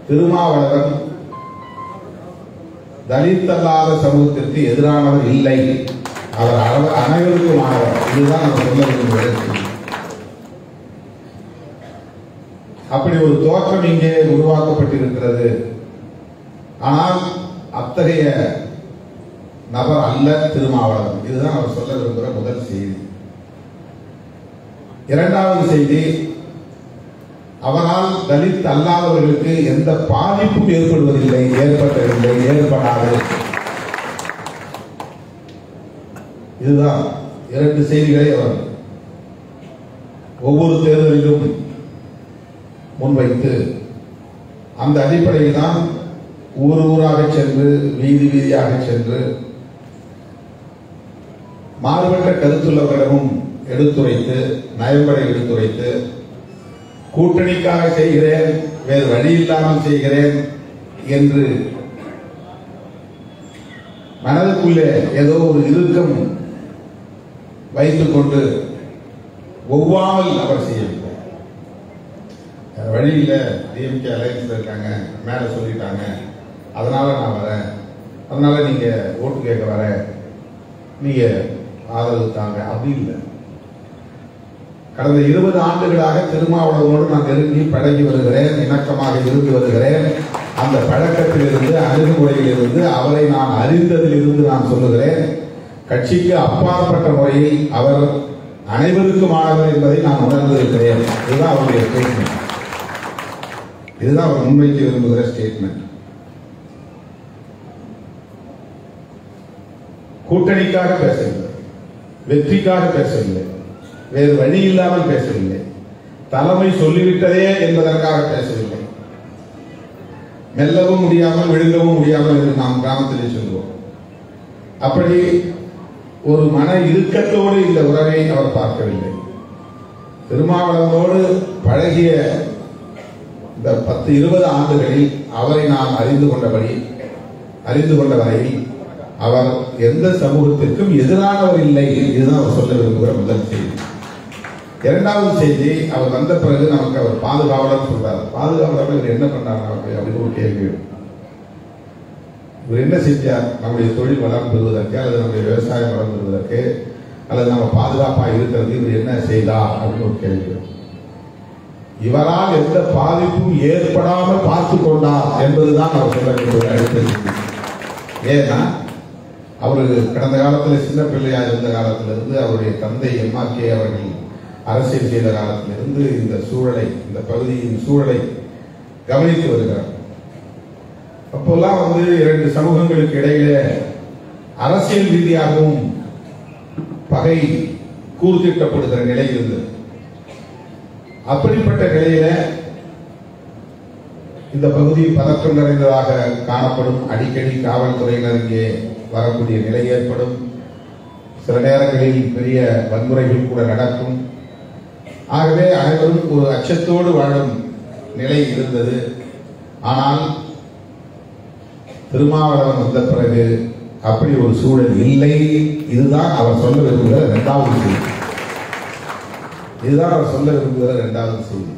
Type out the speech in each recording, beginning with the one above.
திருமாவளவன் தலித் அல்லாத சமூகத்திற்கு எதிரானவர் இல்லை, அவர் அனைவருக்கும் ஆனவர். இதுதான் நம்ம சொல்ல விரும்புகிறேன். அப்படி ஒரு தோற்றம் இங்கே உருவாக்கப்பட்டிருக்கிறது. ஆனால் அத்தகைய நபர் அல்ல திருமாவளவன். இதுதான் அவர் சொல்ல விரும்புகிற முதல் செய்தி. இரண்டாவது செய்தி, அவரால் தலித் அல்லாதவர்களுக்கு எந்த பாதிப்பும் ஏற்படுவதில்லை, ஏற்பட்டதில்லை, ஏற்படாது. இதுதான் இரண்டு செய்திகளை அவர் ஒவ்வொரு தேர்தலிலும் முன்வைத்து, அந்த அடிப்படையில் தான் ஊர் ஊராக சென்று வீதி வீதியாக சென்று மாறுபட்ட கருத்துள்ளவர்களிடமும் எடுத்துரைத்து, நயம்படை எடுத்துரைத்து, கூட்டணிக்காக செய்கிறேன், வேறு வழி இல்லாமல் செய்கிறேன் என்று மனதுக்குள்ளே ஏதோ ஒரு இறுக்கம் வைத்துக் கொண்டு ஒவ்வாமல் அவர் செய்யவில்லை. வழியில் டிஎம்கே அலையன்ஸ்ல இருக்காங்க, மேல சொல்லிட்டாங்க, அதனால நான் வரேன், அதனால நீங்க ஓட்டு கேட்க வரேன், நீங்க ஆதரவு தாங்க, அப்படி இல்லை. கடந்த 20 ஆண்டுகளாக திருமாவளவனோடு நான் நெருங்கி பழகி வருகிறேன், இணக்கமாக இருந்து வருகிறேன். அந்த பழக்கத்திலிருந்து, அணுகுமுறையிலிருந்து, அவரை நான் அறிந்ததிலிருந்து நான் சொல்லுகிறேன், கட்சிக்கு அப்பாற்பட்ட முறையில் அவர் அனைவருக்குமானவர் என்பதை நான் உணர்ந்திருக்கிறேன். இதுதான் அவருடைய ஸ்டேட்மெண்ட். இதுதான் அவர் முன்வைக்க விரும்புகிற ஸ்டேட்மெண்ட். கூட்டணிக்காக பேசவில்லை, வெற்றிக்காக பேசவில்லை, வேறு வழி இல்லாமல் பேசவில்லை, தலைமை சொல்லிவிட்டதே என்பதற்காக பேசவில்லை, மெல்லவும் முடியாமல் விழுங்கவும் முடியாமல் என்று நாம் கிராமத்திலே சொல்லுவோம். அப்படி ஒரு மன இறுக்கத்தோடு இந்த உறவை அவர் பார்க்கவில்லை. திருமாவளவனோடு பழகிய இந்த 10-20 ஆண்டுகளில் அவரை நாம் அறிந்து கொண்ட வரையில் அவர் எந்த சமூகத்திற்கும் எதிரானவர் இல்லை. இதுதான் அவர் சொல்ல விரும்புகிற முதல் செய்தி. இரண்டாவது செய்தி, அவர் வந்த பிறகு நமக்கு அவர் பாதுகாவலர் சொல்றார். பாதுகாவலர் இவர் என்ன பண்றாங்க நமக்கு அப்படின்னு ஒரு கேள்வி. இவர் என்ன செஞ்சார்? நம்முடைய தொழில் வளம் பெறுவதற்கு, அல்லது நம்முடைய விவசாயம் வளம் பெறுவதற்கு, அல்லது நம்ம பாதுகாப்பாக இருக்கிறது இவர் என்ன செய்தார் அப்படின்னு ஒரு கேள்வி. இவரால் எந்த பாதிப்பும் ஏற்படாமல் பார்த்து கொண்டார் என்பதுதான் அவர் சொல்ல வேண்டிய அடுத்த செய்தி. ஏன்னா அவரு கடந்த காலத்தில் சின்ன பிள்ளையா இருந்த காலத்திலிருந்து, அவருடைய தந்தை MRK அவர்கள் அரசியல் செய்த காலத்திலிருந்து இந்த சூழலை, இந்த பகுதியின் சூழலை கவனித்து வருகிறார். அப்போல்லாம் இரண்டு சமூகங்களுக்கு இடையில அரசியல் ரீதியாகவும் பகை கூர்த்திட்டப்படுகிற நிலை இருந்தது. அப்படிப்பட்ட நிலையில இந்த பகுதி பதற்றம் நிறைந்ததாக காணப்படும். அடிக்கடி காவல்துறையினர் இங்கே வரக்கூடிய நிலை ஏற்படும். சில நேரங்களில் பெரிய வன்முறைகள் கூட நடக்கும். ஆகவே அனைவரும் ஒரு அச்சத்தோடு வாழும் நிலை இருந்தது. ஆனால் திருமாவளவன் வந்த பிறகு அப்படி ஒரு சூழல் இல்லை. இதுதான் அவர் சொல்ல விரும்புகிற இரண்டாவது செய்தி. இதுதான் அவர் சொல்ல விரும்புகிற இரண்டாவது செய்தி.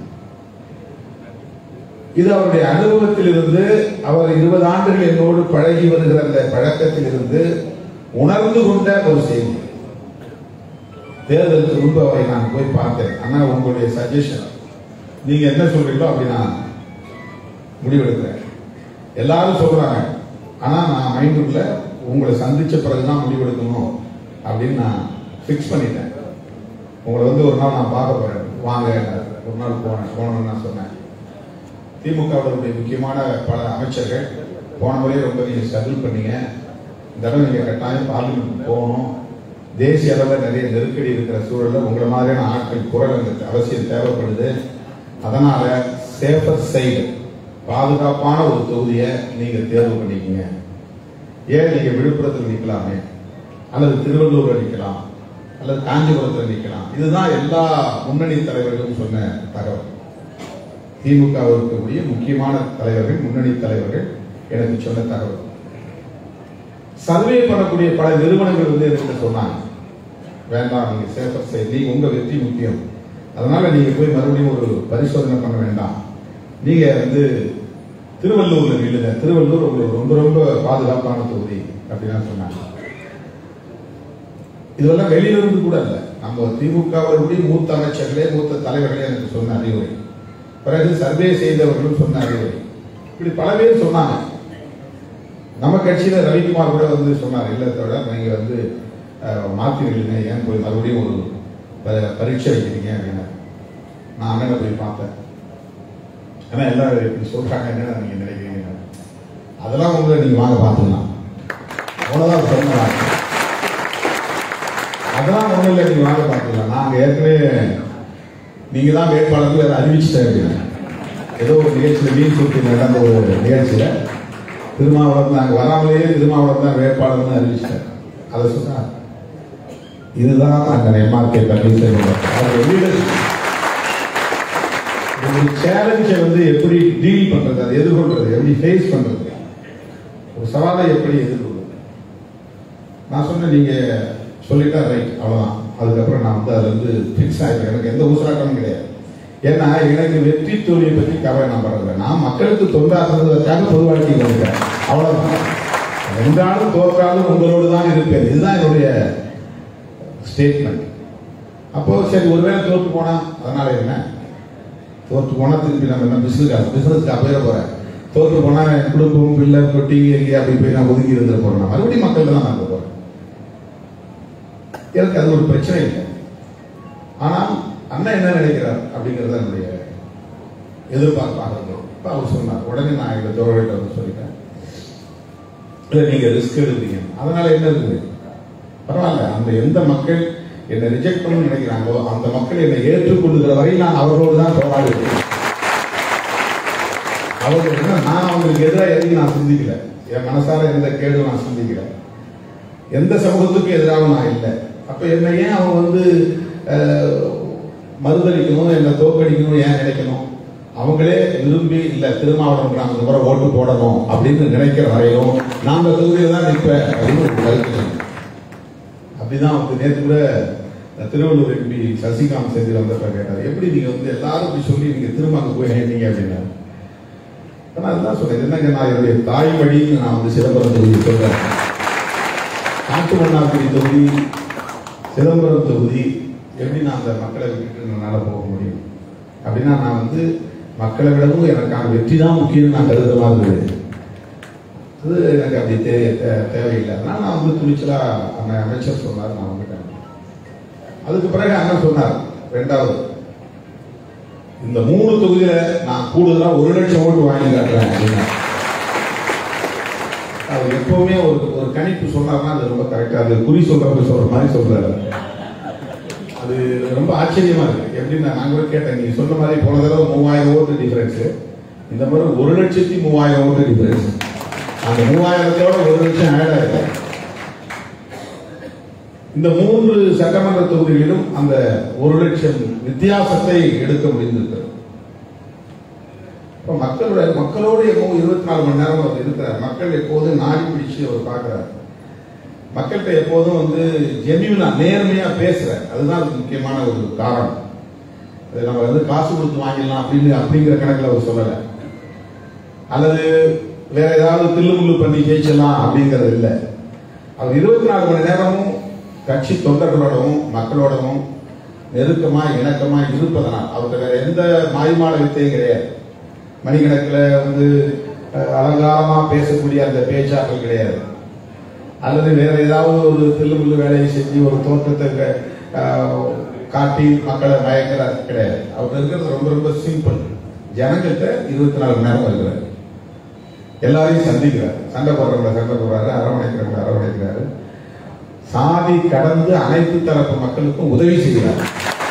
இது அவருடைய அனுபவத்தில் இருந்து, அவர் 20 ஆண்டுகள் என்னோடு பழகி வருகிற அந்த பழக்கத்தில் இருந்து உணர்ந்து கொண்ட ஒரு செய்தி. தேர்தலுக்கு முன்பு அவரை நான் போய் பார்த்தேன். ஆனா உங்களுடைய சஜஷன், நீங்க என்ன சொல்றீங்களோ அப்படி நான் முடிவெடுக்கிறேன். எல்லாரும் சொல்றாங்க, ஆனா நான் மைண்டுக்குள்ள உங்களை சந்திச்ச பிறகுதான் முடிவெடுக்கணும் அப்படின்னு நான் பிக்ஸ் பண்ணிட்டேன். உங்களை ஒரு நாள் நான் பார்க்க போறேன், வாங்க. ஒரு நாள் போனேன்னு நான் சொன்னேன். திமுகவுடைய முக்கியமான பல அமைச்சர்கள் போன முறையே ரொம்ப நீங்க ஸ்ட்ரகிள் பண்ணீங்க, இந்த தடவை நீங்க கட்டாயம் பார்லிமெண்ட் போகணும். தேசிய அளவில் நிறைய நெருக்கடி இருக்கிற சூழலில் உங்களை மாதிரியான ஆட்கள் குரல் அவசியம் தேவைப்படுது. அதனால சேஃபர் சைடு, பாதுகாப்பான ஒரு தொகுதியை நீங்க தேர்வு பண்ணிக்கீங்க. ஏன் நீங்க விழுப்புரத்தில் நிற்கலாமே, அல்லது திருவள்ளூர் நிற்கலாம், அல்லது காஞ்சிபுரத்தில் நிற்கலாம். இதுதான் எல்லா முன்னணி தலைவர்களும் சொன்ன தகவல். திமுக இருக்கக்கூடிய முக்கியமான தலைவர்கள், முன்னணி தலைவர்கள் எனக்கு சொன்ன தகவல். சர்வே பண்ணக்கூடிய பல நிறுவனங்கள் எனக்கு சொன்னாங்க, வேண்டாம், நீங்க சேஃபர் சைடு, நீங்க உங்க வெற்றி முக்கியம், அதனால நீங்க போய் மறுபடியும் ஒரு பரிசோதனை பண்ண வேண்டாம், நீங்க திருவள்ளூர்ல நில்லுங்க, திருவள்ளூர் உங்களுக்கு ரொம்ப ரொம்ப பாதுகாப்பான தொகுதி அப்படின்னு சொன்னாங்க. இதெல்லாம் வெளியிலிருந்து கூட இல்ல, நம்ம திமுகவுடைய மூத்த அமைச்சர்களே மூத்த தலைவர்களே எனக்கு சொன்ன அறிவுரை, பிறகு சர்வே செய்தவர்களும் சொன்ன அறிவுரை, இப்படி பல பேர் சொன்னாங்க. நம்ம கட்சியில ரவிக்குமார் கூட வந்து சொன்னார், இல்ல தவிர நீங்க வந்து மாத்திரீங்க, ஏன் போய் மறுபடியும் ஒரு பரீட்சை வைக்கிறீங்க அப்படின்னு. நான் அண்ணனை போய் பார்த்தேன். ஆனா எல்லாரும் இப்படி சொல்றாங்க, என்ன நீங்க நினைக்கிறீங்க, அதெல்லாம் உங்களை நீங்க வாங்க பார்த்துக்கலாம், அவ்வளவுதான் சொன்னாங்க. அதெல்லாம் ஒண்ணும் இல்லை, நீங்க வாங்க பார்த்துக்கலாம், நாங்க ஏற்கனவே நீங்க தான் வேட்பாளர்கள் வேற அறிவிச்சுட்டேன். ஏதோ ஒரு நிகழ்ச்சியில மீன் சுற்றி நடந்த ஒரு நிகழ்ச்சியில திருமாவளவன் நாங்க வராமலேயே திருமாவளவன் தான் வேட்பாளர்னு அறிவிச்சிட்டார். அதை சொன்னார். இதுதான் அந்த எம்ஆர்கே ஒரு சேலஞ்சை வந்து எப்படி டீல் பண்றது, அதை எதிர்கொள்றது, எப்படி ஃபேஸ் பண்றது, ஒரு சவாலை எப்படி எதிர்கொள்றது. நான் சொன்னேன், நீங்க சொல்லிட்டா ரைட், அவ்வளவுதான். அதுக்கப்புறம் நான் வந்து அதுல இருந்து பிக்ஸ் ஆயிடுறேன், எனக்கு எந்த ஊசலாட்டமும் கிடையாது. ஏன்னா எனக்கு வெற்றி தோல்வியை பற்றி கவலை நான் படுறதில்லை. நான் மக்களுக்கு தொண்டாற்றுவதற்காக பொது வாழ்க்கைக்கு வந்துட்டேன், அவ்வளவுதான். வென்றாலும் தோற்றாலும் உங்களோடு தான் இருப்பேன், இதுதான் என்னுடைய ஸ்டேட்மெண்ட். அப்போ சரி, ஒருவேளை தோற்று போனா அதனால என்ன, தோற்று போனா திருப்பி நம்ம என்ன பிசினஸ்க்கு போயிட போறேன், தோற்று போனா குடும்பம் பிள்ளை கொட்டி எங்கேயா அப்படி போய் நான் ஒதுங்கி இருந்துட போறேன், மறுபடியும் மக்கள் தான் நான் போறேன். எனக்கு அது ஒரு பிரச்சனை இல்லை. ஆனால் அண்ணா என்ன நினைக்கிறார் அப்படிங்கறத என்னுடைய எதிர்பார்ப்பாக இருந்தது. இப்ப அவர் சொன்னார், உடனே நான் எங்க தோழர்கிட்ட வந்து சொல்லிட்டேன், இல்ல நீங்க ரிஸ்க் எடுக்கிறீங்க, அதனால என்ன இருக்குது, பரவாயில்ல. அந்த எந்த மக்கள் என்னை ரிஜெக்ட் பண்ண நினைக்கிறாங்களோ அந்த மக்கள் என்னை ஏற்றுக்கொள்ளுகிற வரை நான் அவர்களோடு தான் போராடுகிறேன். அவர்கள் என்ன, நான் அவங்களுக்கு எதிராக எதையும் நான் சிந்திக்கல, என் மனசார எந்த கேடும் நான் சிந்திக்கல, எந்த சமூகத்துக்கும் எதிராக நான் இல்லை. அப்ப என்ன ஏன் அவங்க வந்து மறுதளிக்கணும், என்ன தோற்கடிக்கணும் ஏன் நினைக்கணும்? அவங்களே விரும்பி இல்ல திருமாவளவன் நாங்க முறை ஓட்டு போடணும் அப்படின்னு நினைக்கிற வரையிலும் நாங்க தொகுதியில தான் நிற்பேன் அப்படின்னு ஒரு கருத்து சொன்னேன். அப்படிதான் வந்து நேற்று கூட திருவள்ளூர் எம்பி சசிகாந்த் செந்தில் வந்தப்ப கேட்டார், எப்படி நீங்க வந்து எல்லாரும் இப்படி சொல்லி நீங்க திரும்ப அங்க போய் நினைங்க அப்படின்னா. ஆனா அதுதான் சொல்றேன், என்னங்க நான் என்னுடைய தாய்மொழி நான் வந்து சிதம்பரம் தொகுதி சொல்றேன், காட்டுமன்னார்குடி தொகுதி, சிதம்பரம் தொகுதி, எப்படி நான் அந்த மக்களை விட்டுட்டு என்னால் போக முடியும்? அப்படின்னா நான் வந்து மக்களை விடவும் எனக்கான வெற்றி தான் முக்கியம் நான் கருதுற மாதிரி அது எனக்கு அப்படி தேவையில்லை. அதனால நான் வந்து துணிச்சலா அந்த அமைச்சர் சொன்னார், நான் வந்துட்டேன். அதுக்கு பிறகு அண்ணன் சொன்னார், ரெண்டாவது இந்த 3 தொகுதியில நான் கூடுதலா 1 லட்சம் ஓட்டு வாங்கி காட்டுறேன் அப்படின்னா. அவர் எப்பவுமே ஒரு கணிப்பு சொன்னார்னா அது ரொம்ப கரெக்டா, அது குறி சொல்ற மாதிரி சொல்றாரு. அது ரொம்ப ஆச்சரியமா இருக்கு. எப்படின்னா நான் கூட கேட்டேன், நீங்க சொன்ன மாதிரி போன தடவை 3000 ஓட்டு டிஃபரன்ஸ், இந்த மாதிரி 1,03,000 ஓட்டு டிஃபரன்ஸ், அந்த 3000ஓட 1 லட்சம் ஆட் ஆயிருக்கு. இந்த 3 சட்டமன்ற தொகுதிகளிலும் அந்த 1 லட்சம் வித்தியாசத்தை எடுக்க முடிந்திருக்கிறது. மக்களோடு 24 மணி நேரம் அவர் இருக்கிறார். மக்கள் எப்போதும் நாடி பிடிச்சு அவர் பார்க்கிறார். மக்கள்கிட்ட எப்போதும் வந்து ஜென்யூனா நேர்மையா பேசுற, அதுதான் முக்கியமான ஒரு காரணம். அது நம்ம வந்து காசு கொடுத்து வாங்கிடலாம் அப்படிங்கிற கணக்கில் அவர் சொல்லல, அல்லது வேற ஏதாவது தில்லுமுள்ளு பண்ணி ஜெயிச்சலாம் அப்படிங்கிறது இல்லை. அவர் 24 மணி நேரமும் கட்சி தொண்டர்களோடவும் மக்களோடவும் நெருக்கமா இணக்கமா இருப்பதனால் அவருக்கு வேற எந்த மாய்மால வித்தையும் கிடையாது. மணிக்கணக்கில் வந்து அலங்காரமா பேசக்கூடிய அந்த பேச்சாக்கள் கிடையாது, அல்லது வேற ஏதாவது ஒரு தில்லுமுள்ளு வேலையை செஞ்சு ஒரு தோற்றத்தை காட்டி மக்களை மயக்கிற கிடையாது. அவர் இருக்கிறது ரொம்ப ரொம்ப சிம்பிள். ஜனங்கள்கிட்ட 24 மணி நேரம் இருக்கிறார், எல்லாரையும் சந்திக்கிறார், சண்டை போடுறவங்களை சண்டை போடுறாரு, அரவணைக்கிறவங்களை அரவணைக்கிறாரு, சாதி கடந்து அனைத்து தரப்பு மக்களுக்கும் உதவி செய்கிறார்.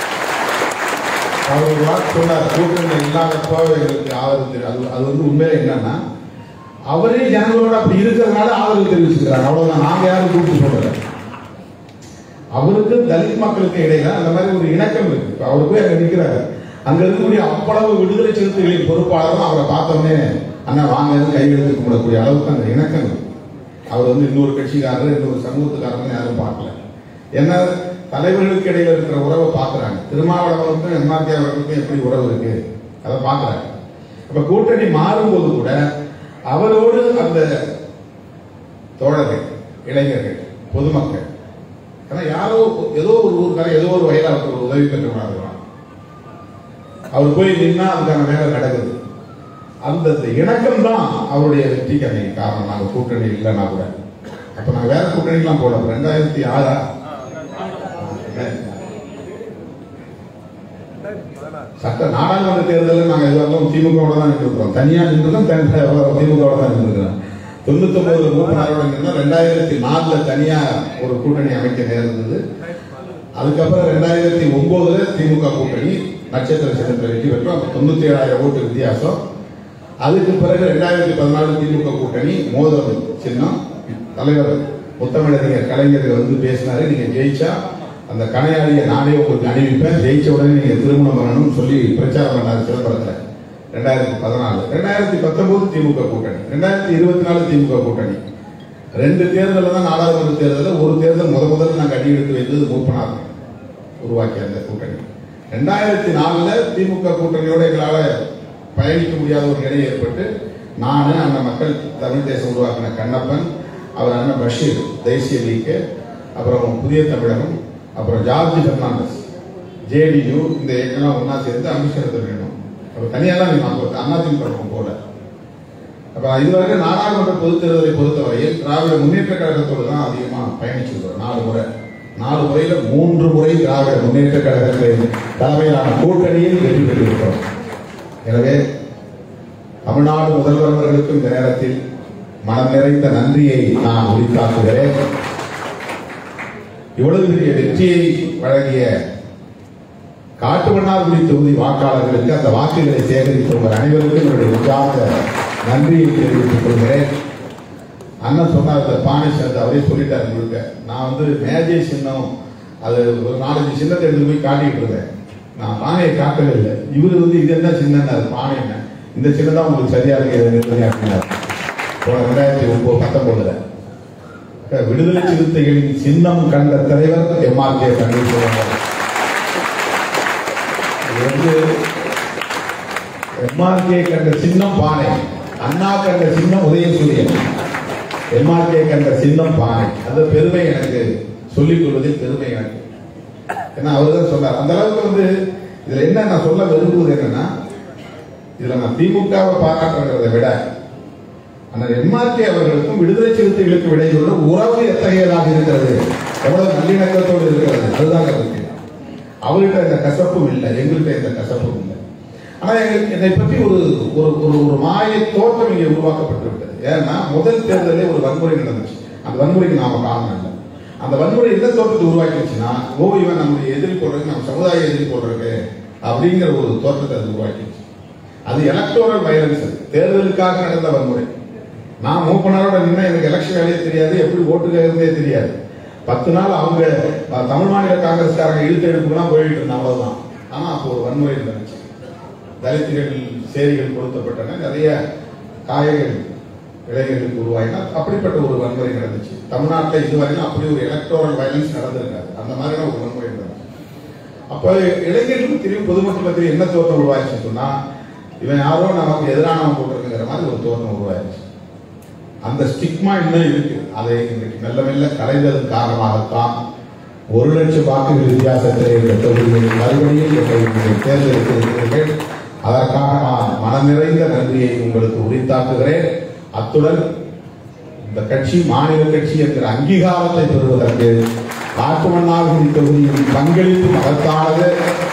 அவர் ஒரு வாக்கு சொன்னார், கூட்டணி இல்லாதப்போ எங்களுக்கு ஆதரவு. அது வந்து உண்மையில என்னன்னா அவரே ஜனங்களோட அப்படி இருக்கிறதுனால ஆதரவு தெரிவிச்சுக்கிறார், அவ்வளவுதான். நாங்க யாரும் கூப்பிட்டு சொல்றோம். அவருக்கு தலித் மக்களுக்கு இடையில அந்த மாதிரி ஒரு இணக்கம் இருக்கு. அவர் போய் அங்க நிற்கிறாரு, அங்க இருக்கக்கூடிய அவ்வளவு விடுதலை சிறுத்தைகளின் பொறுப்பாளரும் அவரை பார்த்தோன்னே அண்ணா வாங்க கையெழுத்து கும்பிடக்கூடிய அளவுக்கு அந்த இணக்கம் இருக்கு. அவர் வந்து இன்னொரு கட்சிக்காரர் இன்னொரு சமூகத்துக்காரங்க யாரும் பார்க்கல. ஏன்னா தலைவர்களுக்கு இடையில இருக்கிற உறவை பார்க்கிறாங்க. திருமாவளவனுக்கும் எம்ஆர்கே அவர்களுக்கும் எப்படி உறவு இருக்கு அதை பார்க்கிறாங்க. அப்ப கூட்டணி மாறும்போது கூட அந்த தோழர்கள், இளைஞர்கள், பொதுமக்கள், ஏன்னா யாரோ ஏதோ ஒரு ஊருக்கார ஏதோ ஒரு வகையில் அவருக்கு ஒரு உதவி பெற்று அவர் போய் நின்னா அதுக்கான வேலை நடக்குது. அந்த இணக்கம் தான் அவருடைய வெற்றிக்கு அன்னைக்கு காரணம். நாங்கள் கூட்டணி இல்லைன்னா கூட அப்ப நாங்கள் வேற கூட்டணிக்கெல்லாம் போட 2006 சட்ட நாடாளுமன்ற தேர்தலில் நாங்கள் எதுவும் திமுகவோட தான் நின்றுக்கிறோம். தனியா நின்றுதான் திமுகவோட தான் நின்றுக்கிறோம். 99 மூப்பனாரோட நின்று 2004 தனியா ஒரு கூட்டணி அமைக்க நேர்ந்தது. அதுக்கப்புறம் 2009 திமுக கூட்டணி நட்சத்திர சின்னத்தில் வெற்றி பெற்றோம். 97,000 ஓட்டு வித்தியாசம். அதுக்கு பிறகு 2014 திமுக கூட்டணி மோதல் சின்னம். தலைவர் முத்தமிழறிஞர் கலைஞர் வந்து பேசினாரு, நீங்க ஜெயிச்சா அந்த கனையாளியை நானே உங்களுக்கு அணிவிப்பேன், ஜெயிச்ச உடனே நீங்க திருமணம் பண்ணணும்னு சொல்லி பிரச்சாரம் பண்ணாரு சிதம்பரத்தில். 2014 2019 திமுக கூட்டணி, 2024 திமுக கூட்டணி. 2 தேர்தலில் தான் நாடாளுமன்ற தேர்தலில், ஒரு தேர்தல் முதல்ல நாங்கள் அடி எடுத்து வைத்தது மூப்பனார் உருவாக்கிய அந்த கூட்டணி. 2004 திமுக கூட்டணியோட எங்களால் பயணிக்க முடியாத ஒரு நிலை ஏற்பட்டு நான் அந்த மக்கள் தமிழ் தேசம் உருவாக்கின கண்ணப்பன், அவர் அண்ணன் பஷீர் தேசிய லீக், அப்புறம் புதிய தமிழகம், அப்புறம் ஜார்ஜ் பெர்னாண்டஸ் ஜேடியு, இந்த இயக்கம்லாம் ஒன்னா சேர்ந்து அமித்ஷரத்தை வேணும். அவர் தனியாக தான் அதிமுக போல. அப்ப இதுவரைக்கும் நாடாளுமன்ற பொதுத் தேர்தலை பொறுத்தவரையில் திராவிட முன்னேற்ற கழகத்தோடு தான் அதிகமாக பயணிச்சிருக்கிறோம். 4 முறையில 3 முறை திராவிட முன்னேற்ற கழகத்தின் தலைமையிலான கூட்டணியில் வெற்றி பெற்றிருக்கிறோம். எனவே தமிழ்நாடு முதல்வர் அவர்களுக்கும் இந்த நேரத்தில் மனம் நிறைந்த நன்றியை நான் உரித்தாக்குகிறேன். இவ்வளவு பெரிய வெற்றியை வழங்கிய காட்டுமன்னார்குடி தொகுதி வாக்காளர்களுக்கு, அந்த வாக்குகளை சேகரித்த உங்கள் அனைவருக்கும் என்னுடைய உற்சாக நன்றியை தெரிவித்துக் கொள்கிறேன். அண்ணன் சொன்னார் பானை சேர்ந்து அவரே சொல்லிட்டாரு முழுக்க. நான் வந்து மேஜை சின்னம் அது ஒரு 4-5 சின்னத்தை எடுத்து போய் காட்டிட்டு இருந்தேன். நான் பானையை காட்டவே இல்லை. இவரு வந்து இது என்ன சின்னம், பானை என்ன, இந்த சின்னம் தான் உங்களுக்கு சரியா இருக்கு. 2019 விடுதலை சிறுத்தைகளின் சின்னம் கண்ட தலைவர் எம்ஆர்கே பன்னீர்செல்வம். எம்ஆர்கே கண்ட சின்னம் பானை, அண்ணா கண்ட சின்னம் உதயசூரியன், எம்ஆர்கே கண்ட சின்னம் பானை. அந்த பெருமை எனக்கு சொல்லிக் கொள்வதில் பெருமை எனக்கு. ஏன்னா அவர்தான் சொன்னார். அந்த அளவுக்கு வந்து இதுல என்ன நான் சொல்ல விரும்புவது என்னன்னா, இதுல நான் திமுகவை பாராட்டுறதை விட அந்த எம்ஆர்கே அவர்களுக்கும் விடுதலை சிறுத்தைகளுக்கு இடையிலுள்ள உறவு எத்தகையதாக இருக்கிறது, எவ்வளவு நல்லிணக்கத்தோடு இருக்கிறது, அதுதான் கருத்து. அவர்கிட்ட இந்த கசப்பும் இல்லை, எங்கள்கிட்ட இந்த கசப்பும் இல்லை. ஆனா என்னை பற்றி ஒரு ஒரு மாய தோற்றம் இங்கே உருவாக்கப்பட்டு விட்டது. ஏன்னா முதல் தேர்தலே ஒரு வன்முறை நடந்துச்சு. அந்த வன்முறைக்கு நாம காரணம் இல்லை. அந்த வன்முறை எந்த தோற்றத்தை உருவாக்கிடுச்சுன்னா, இவன் நம்முடைய எதிரி போடுறதுக்கு, நம்ம சமுதாய எதிரி போடுறதுக்கு அப்படிங்கிற ஒரு தோற்றத்தை அது உருவாக்கிடுச்சு. அது எலக்டோரல் வயலன்ஸ், தேர்தலுக்காக நடந்த வன்முறை. நான் மூப்பனாரோட நின்று எனக்கு எலெக்ஷன் வேலையே தெரியாது, எப்படி ஓட்டு கேட்கறதே தெரியாது. 10 நாள் அவங்க தமிழ் மாநில காங்கிரஸ்காரங்க இழுத்து எடுப்புலாம் போயிட்டு இருந்தாங்க, அவ்வளவுதான். ஆனா அப்போ ஒரு வன்முறை நடந்துச்சு. தலித்துகள் சேரிகள் கொடுத்தப்பட்டன, நிறைய காயங்கள் இளைஞர்களுக்கு உருவாயினா அப்படிப்பட்ட ஒரு வன்முறை நடந்துச்சு. தமிழ்நாட்டில் இதுவரையிலும் அப்படி ஒரு எலக்டோரல் வயலன்ஸ் நடந்திருக்காது. அந்த மாதிரியான ஒரு வன்முறை நடந்துச்சு. அப்ப இளைஞர்களுக்கு தெரியும், பொதுமக்களுக்கு தெரியும் என்ன தோற்றம் உருவாயிடுச்சு சொன்னா, இவன் யாரோ நமக்கு எதிரானவன் போட்டிருக்குங்கிற மாதிரி ஒரு தோற்றம் உருவாயிடுச்சு. அந்த ஸ்டிக்மா இன்னும் இருக்கு. அதை இன்றைக்கு மெல்ல மெல்ல கலைந்ததன் காரணமாகத்தான் 1 லட்சம் வாக்குகள் வித்தியாசத்தில் இந்த தொகுதிகளில் மறுபடியும் தேர்ந்தெடுத்திருக்கிறீர்கள். அதற்காக நான் மனம் நிறைந்த நன்றியை உங்களுக்கு உரித்தாக்குகிறேன். அத்துடன் இந்த கட்சி மாநில கட்சி என்கிற அங்கீகாரத்தை பெறுவதற்கு காட்டுமன்னார்குடி தொகுதியின் பங்களிப்பு மகத்தானது.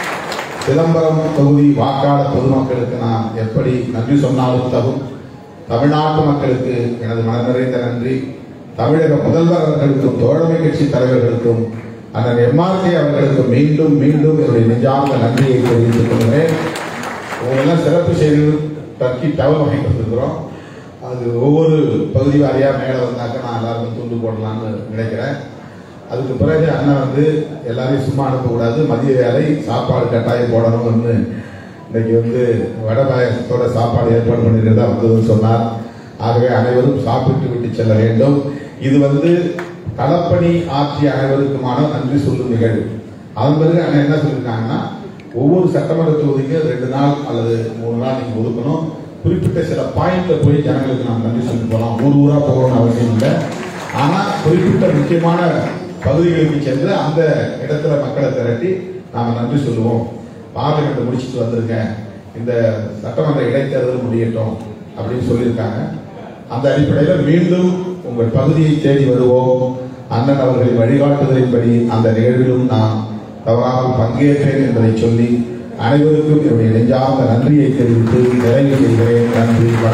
சிதம்பரம் தொகுதி வாக்காளர் பொதுமக்களுக்கு நான் எப்படி நன்றி சொன்னாலும் தகும். தமிழ்நாட்டு மக்களுக்கு எனது மனம் நிறைந்த நன்றி. தமிழக முதல்வர் அவர்களுக்கும் தோழமை கட்சி தலைவர்களுக்கும் அண்ணன் எம்ஆர்கே அவர்களுக்கும் மீண்டும் மீண்டும் என்னுடைய நெஞ்சார்ந்த நன்றியை தெரிவித்துக் கொள்கிறேன். உங்களெல்லாம் சிறப்பு செய்திகள் டர்க்கி டவர் வாங்கி வந்திருக்கிறோம். அது ஒவ்வொரு பகுதி வாரியா மேலே வந்தாக்க நான் எல்லாருக்கும் துண்டு போடலாம்னு நினைக்கிறேன். அதுக்கு பிறகு அண்ணன் வந்து எல்லாரையும் சும்மா அனுப்பக்கூடாது, மதிய வேலை சாப்பாடு கட்டாயம் போடணும்னு இன்னைக்கு வந்து வட பாயசத்தோட சாப்பாடு ஏற்பாடு பண்ணிருந்தா வந்ததுன்னு சொன்னார். ஆகவே அனைவரும் சாப்பிட்டு விட்டு செல்ல வேண்டும். இது வந்து களப்பணி ஆற்றிய அனைவருக்குமான நன்றி சொல்லும் நிகழ்வு. அதன் பிறகு அண்ணன் என்ன சொல்லியிருக்காங்கன்னா, ஒவ்வொரு சட்டமன்ற தொகுதிக்கு 2 நாள் அல்லது 3 நாள் நீங்க ஒதுக்கணும், குறிப்பிட்ட சில பாயிண்ட்ல போய் ஜனங்களுக்கு நாம் நன்றி சொல்லி போகலாம். ஊரா போகணும்னு அவசியம் இல்லை. ஆனா குறிப்பிட்ட முக்கியமான பகுதிகளுக்கு சென்று அந்த இடத்துல மக்களை திரட்டி நாம நன்றி சொல்லுவோம். பார்லிமெண்ட் முடிச்சுட்டு வந்திருக்கேன், இந்த சட்டமன்ற இடைத்தேர்தல் முடியட்டும் அப்படின்னு சொல்லியிருக்காங்க. அந்த அடிப்படையில் மீண்டும் உங்கள் பகுதியை தேடி வருவோம். அண்ணன் அவர்களின் வழிகாட்டுதலின்படி அந்த நிகழ்விலும் நான் தவறாமல் பங்கேற்றேன் என்பதை சொல்லி அனைவருக்கும் என்னுடைய நெஞ்சார்ந்த நன்றியை தெரிவித்து நிறைவு செய்கிறேன். நன்றி.